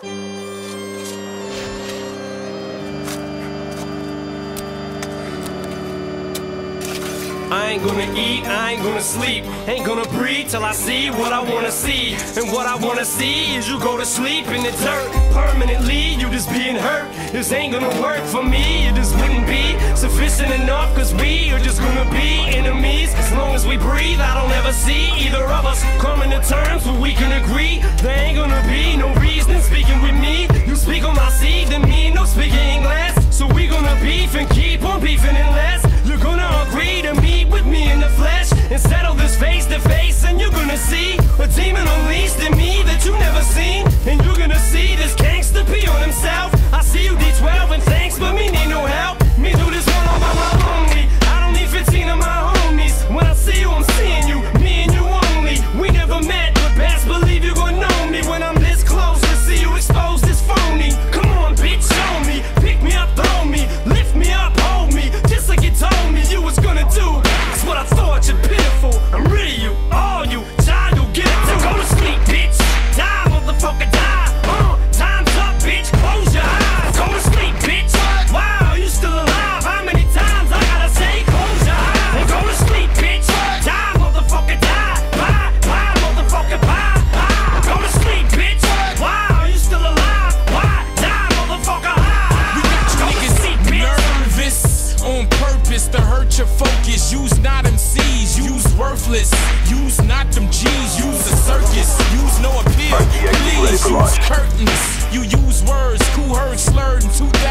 I ain't gonna eat, I ain't gonna sleep, ain't gonna breathe till I see what I wanna see. And what I wanna see is you go to sleep in the dirt permanently, you just being hurt. This ain't gonna work for me, it just wouldn't be sufficient enough, cause we are just gonna be enemies. As long as we breathe, I don't ever see either of us coming to terms where we can agree. There ain't gonna be no reason speaking with me. You speak on my seed, then me no speaking English. So we gonna beef and keep on beefing unless you're gonna agree to meet with me in the flesh and settle this face to face. And you're gonna see a demon unleashed in me that you never seen. And you're gonna see this gangster pee on himself. I see you D12 and thanks, but me need no help. Me do this one all by my only. I don't need 15 of my homies. When I see you, I'm seeing you, me and you only. We never met, but best believe you gon' know me when I'm this close to see you expose this phony. Come on, bitch, show me. Pick me up, throw me, lift me up, hold me, just like you told me you was gonna do. That's what I thought, you're pitiful. I'm rid of you, all you, child, you'll get it too. Go to sleep, bitch. Die, motherfucker, die. Time's up, bitch. Close your eyes. Go to sleep, bitch. Wow, you still alive? How many times I gotta say close your eyes? And go to sleep, bitch. Die, motherfucker, die. Bye, bye, motherfucker, bye. Go to sleep, bitch. Wow, you still alive? Why? Die, motherfucker. We got you niggas nervous on purpose to hurt your focus. Use not MCs, use worthless. Use not them G's, use a circus. Use no appeal, please use curtains. You use words, cool heard slurred in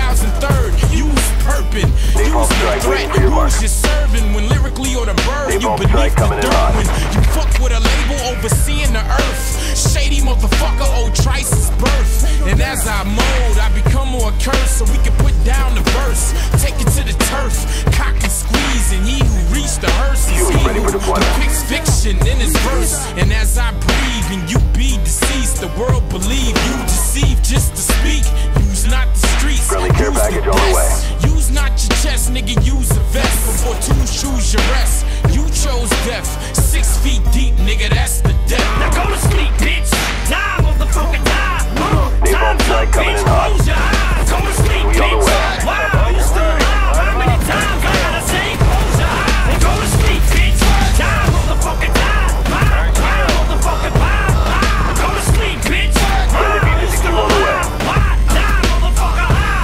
2003. Use purping, use the threat. Who's you serving when lyrically or the bird? You beneath the dirt when you fuck with a label overseeing the earth. Shady motherfucker, old Trice's birth. And as I mold, I become more cursed so we can put down the verse. Take it to the turf, cock and squeeze, and he who reached the hearse is he who depicts fiction in his verse. And as I breathe and you be deceased, the world believe you deceive just to speak. Use not the streets, use the best. Use not your chest, nigga, use a vest. Before two choose your rest, you chose death. 6 feet deep, nigga, that's the death. Now go to sleep, bitch. Die, motherfucker, die. Time's up, bitch. Close your eyes. Go to sleep, bitch. Wow, you still alive? How many times I gotta say close your eyes? And go to sleep, bitch. Die, motherfucker, die. Bye, bye, motherfucker, bye. Go to sleep, bitch. Wow, you still alive? Why? Die, motherfucker,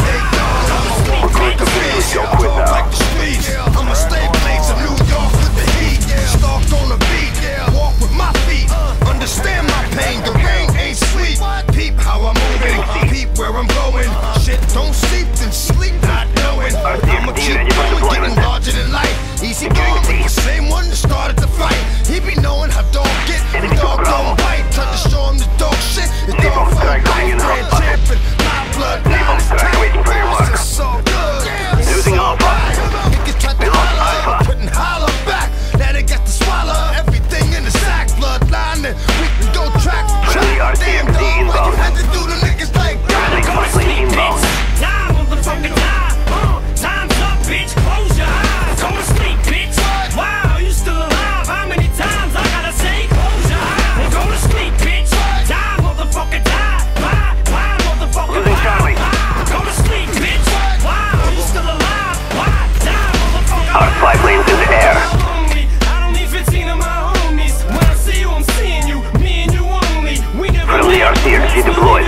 Go to sleep, bitch. Don't quit now. Like the streets, I'm a slave blades of New York with the heat. Stalked on the beat, walk with my feet. Understand my pain, the rain ain't sleep. Peep how I'm moving, peep where I'm going. Shit don't seep, then sleep not knowing. I'ma keep going, getting larger than life. Easy going, the same one that started the fight. He be knowing how dog get, the dog don't bite. Tried to show him the dog shit, the dog full life. Grand champion, my blood, now it's time. It's so good. Losing Alpha. Niggas tried to holler, couldn't holler back. Now they got to swallow everything in the sack. Bloodline, and we can go track. Damn dog, why you had to do the niggas like that? Go to sleep, bitch. Die, motherfucker, die. Time's up, bitch. Close your eyes. Go to sleep, bitch. Wow, you still alive? How many times I gotta say close your eyes? And go to sleep, bitch. Die, motherfucker, die. Bye, bye, motherfucker, bye. Go to sleep, bitch. Wow, you still alive? Why? Die, motherfucker. Our flight lanes in the air. I don't need 15 of my homies. When I see you, I'm seeing you. Me and you only. We never Friendly RCXD deployed.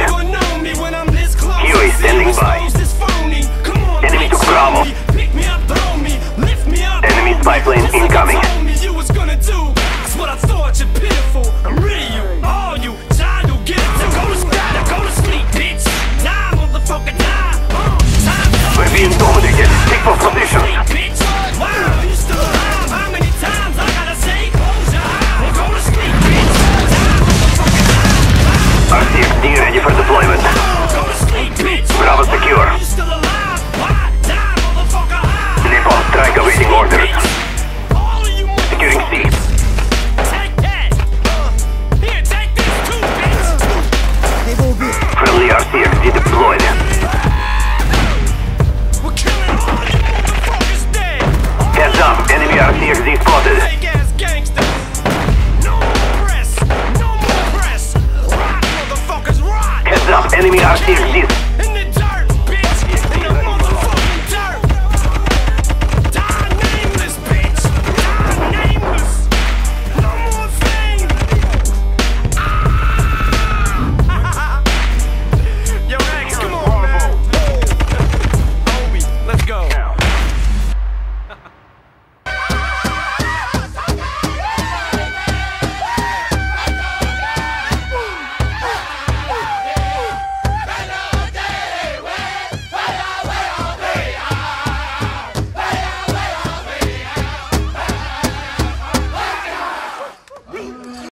Huey standing by. Enemy took Bravo. Enemy spy plane incoming. You was gonna do. That's what I thought, you're pitiful. I'm rid of you, all you, child, you'll get it. Now go to sleep, bitch. Die, motherfucker, die. Time's up. We're being dominated. Take for position. Bitch. Wow, you still alive? How many times I gotta say close your eyes? And go to sleep, bitch. Die, motherfucker, die. RCXD ready for deployment. Go to sleep, bitch. Bravo secure. You still alive? Why? Die, motherfucker. Napalm strike awaiting orders. All of you Securing C. take that. Here, take this too, bitch. Friendly RCXD deployed. We're killing all you motherfuckers dead. Heads up, enemy RCXD spotted. Fake ass gangsters. No more press. No more press. Rock, motherfuckers, rock. Heads up, Enemy RCXD